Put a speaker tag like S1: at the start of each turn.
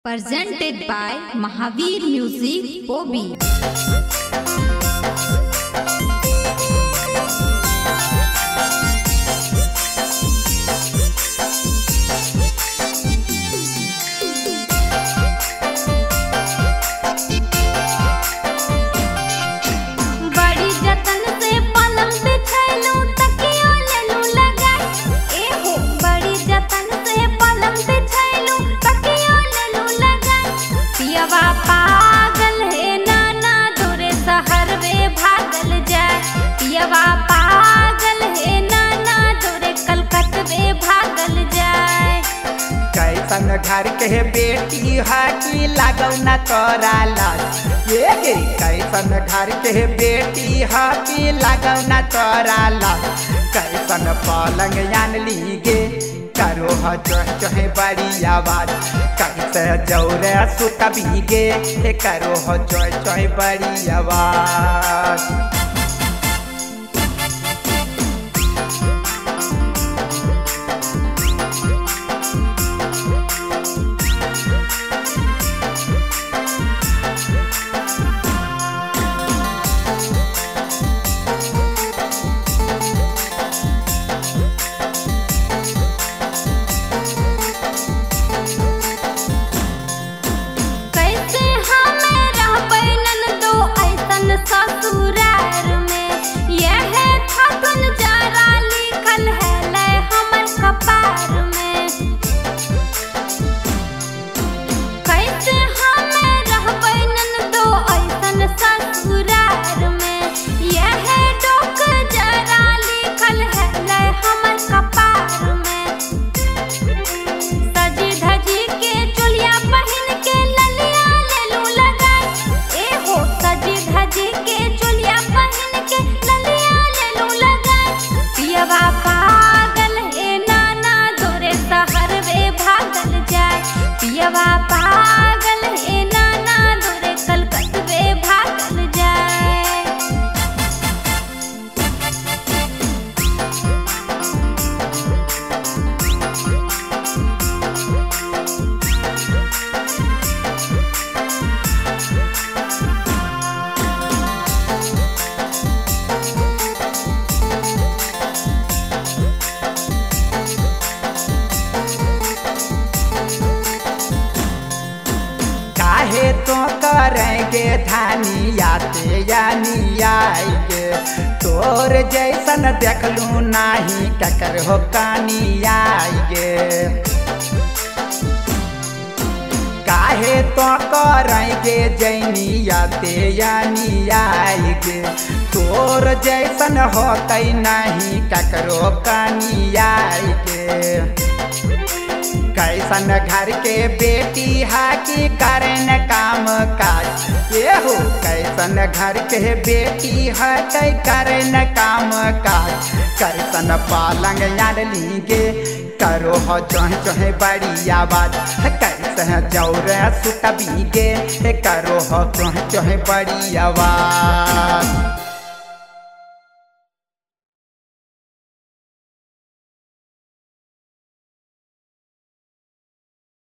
S1: Presented by Mahavir Music Hobby. पागल है नाना दूर शहर में भागल जाए, पियवा पागल है नाना दूर कलकत्ता में भागल जाए।
S2: कैसन घर के बेटी है कि लागौ न तोरा लाज, ये कैसन घर के बेटी है कि लागौ न तोरा लाज। कैसन पलंग यान लीगे करो ह चोहे बड़ी आवाज, कैसे जौरे सुत भीगे करो ह चोहे बड़ी आवाज।
S1: ससुराल में यह थकन जरा लिखल है ले हमर कपार में। कैसे हमें रहबै नंदो ऐसन ससुराल में, यह डोक जरा लिखल है ले हमर कपार में। सजी धजी के चोलिया पहन के ललिया लेलू लगाई, ए हो सजी धजी के चोलिया पहन के ललिया लेलू लगाई। पियवा पागल है नाना दूर शहर में भागल जाए, पियवा पागल है नाना दूर कलकत्ता में भागल जाए।
S2: काहे तो करेंगे धानियाते यानी आएगे, तोर जैसन देखलू नाही ककर हो कानी आएगे। काहे तो करेंगे जैनियाते यानी आएगे, तोर जैसन होतै नहीं ककरो कानी आएगे। कैसन घर के बेटी है कि करन काम काज, ये हो कैसन घर के बेटी है कि करन काम काज। कैसन पलंग यार लीगे करो हो चोहे चोहे बड़ी आवाज, कैसे जौरे सुत भीगे करो हो चोहे चोहे बड़ी आवाज।